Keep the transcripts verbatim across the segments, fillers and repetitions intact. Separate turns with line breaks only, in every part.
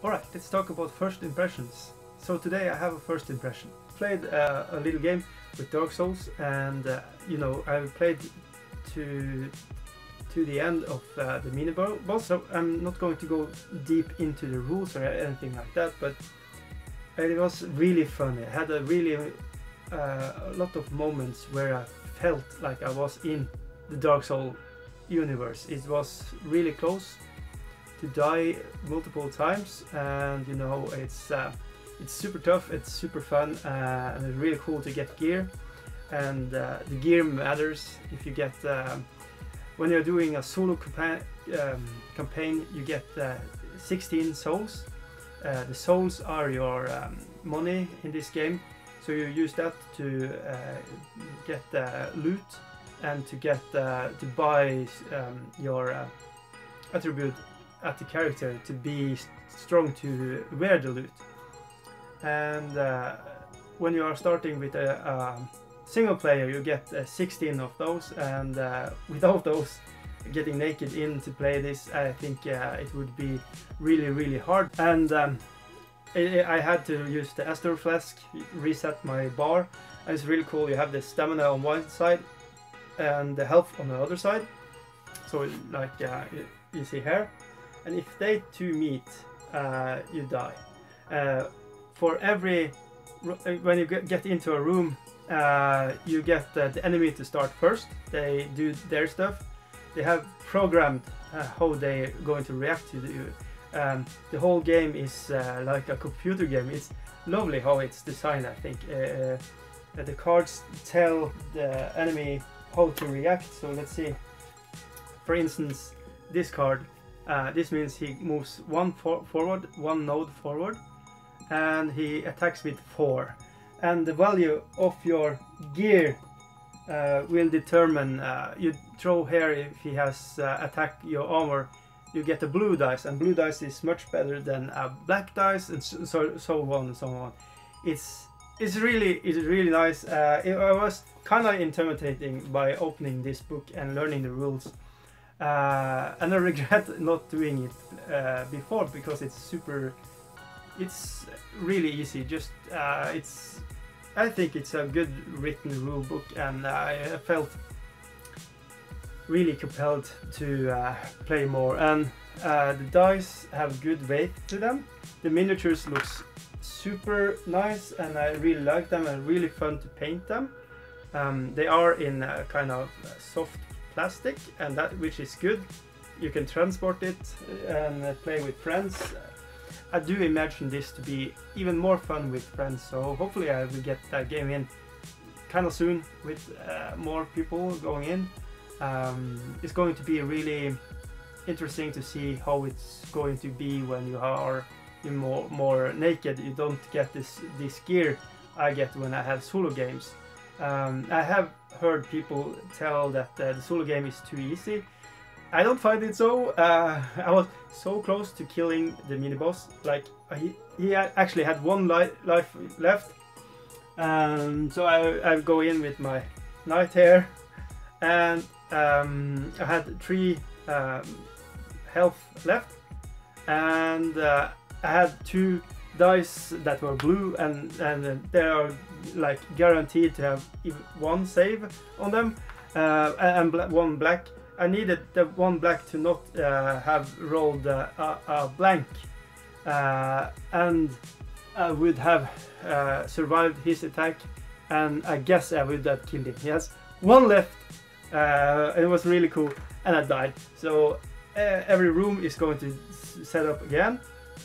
Alright, let's talk about first impressions. So today I have a first impression. Played uh, a little game with Dark Souls, and uh, you know, I played to to the end of uh, the mini boss, so I'm not going to go deep into the rules or anything like that, but it was really fun. It had a really uh, a lot of moments where I felt like I was in the Dark Souls universe. It was really close to die multiple times, and you know, it's uh, it's super tough, it's super fun, uh, and it's really cool to get gear. And uh, the gear matters. If you get uh, when you're doing a solo campa um, campaign, you get uh, sixteen souls. Uh, the souls are your um, money in this game, so you use that to uh, get uh, loot and to get uh, to buy um, your uh, attribute at the character to be strong to wear the loot. And uh, when you are starting with a, a single player, you get uh, sixteen of those, and uh, without those, getting naked in to play this, I think uh, it would be really really hard. And um, I, I had to use the Astor Flask, reset my bar, and it's really cool. You have the stamina on one side and the health on the other side, so like uh, you, you see here. And if they two meet, uh, you die. Uh, for every, when you get into a room, uh, you get uh, the enemy to start first. They do their stuff. They have programmed uh, how they're going to react to you. Um, the whole game is uh, like a computer game. It's lovely how it's designed, I think. Uh, the cards tell the enemy how to react. So let's see. For instance, this card. Uh, this means he moves one for forward, one node forward, and he attacks with four. And the value of your gear uh, will determine. Uh, you throw here if he has uh, attacked your armor, you get a blue dice, and blue dice is much better than a black dice, and so so, so on and so on. It's it's really it's really nice. Uh, it, I was kind of intimidating by opening this book and learning the rules. Uh, and I regret not doing it uh, before, because it's super, it's really easy. Just uh, it's, I think it's a good written rule book, and I felt really compelled to uh, play more. And uh, the dice have good weight to them. The miniatures looks super nice, and I really like them, and really fun to paint them. Um, they are in a kind of soft plastic, and that which is good. You can transport it and uh, play with friends. I do imagine this to be even more fun with friends, so hopefully I will get that game in kind of soon with uh, more people going in. Um, it's going to be really interesting to see how it's going to be when you are more, more naked. You don't get this, this gear I get when I have solo games. Um, I have heard people tell that uh, the solo game is too easy. I don't find it so. Uh, I was so close to killing the mini boss. Like he, he actually had one li life left, um, so I, I go in with my knight here, and um, I had three um, health left, and uh, I had two dice that were blue, and and they are like guaranteed to have one save on them, uh, and bl one black. I needed the one black to not uh, have rolled uh, a, a blank, uh, and I would have uh, survived his attack, and I guess I would have killed him. He has one left. Uh, it was really cool, and I died. So uh, every room is going to set up again.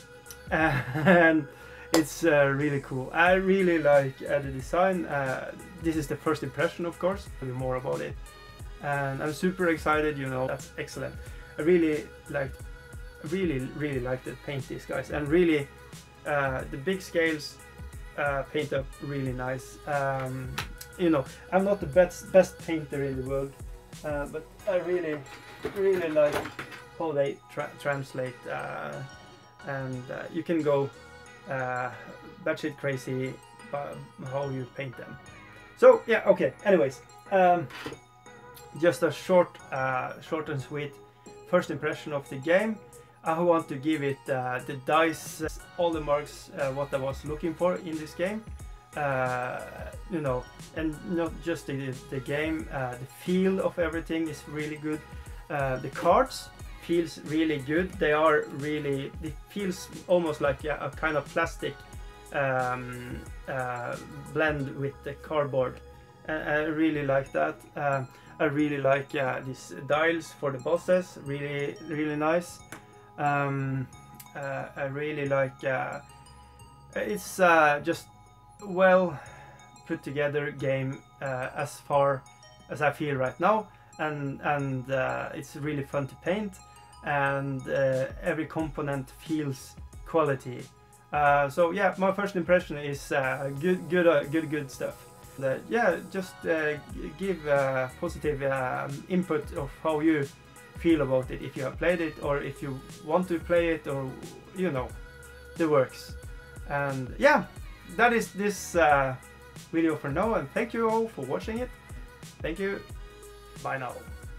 And it's uh, really cool. I really like uh, the design. Uh, this is the first impression, of course. Tell you more about it, and I'm super excited. You know, that's excellent. I really like, really, really like to paint these guys, and really uh, the big scales uh, paint up really nice. Um, you know, I'm not the best best painter in the world, uh, but I really, really like how they tra translate. Uh, and uh, you can go uh, batshit crazy by how you paint them. So yeah, okay. Anyways, um, just a short, uh, short and sweet first impression of the game. I want to give it uh, the dice, uh, all the marks uh, what I was looking for in this game. Uh, you know, and not just the, the game, uh, the feel of everything is really good. Uh, the cards feels really good. They are really, it feels almost like a, a kind of plastic um, uh, blend with the cardboard. And I really like that. Um, I really like uh, these dials for the bosses, really, really nice. Um, uh, I really like, uh, it's uh, just well put together game uh, as far as I feel right now, and and uh, it's really fun to paint, and uh, every component feels quality. Uh, so yeah, my first impression is uh, good, good, uh, good, good stuff. Uh, yeah, just uh, give uh, positive uh, input of how you feel about it, if you have played it or if you want to play it, or you know, the works. And yeah, that is this uh, video for now, and thank you all for watching it. Thank you. Bye now.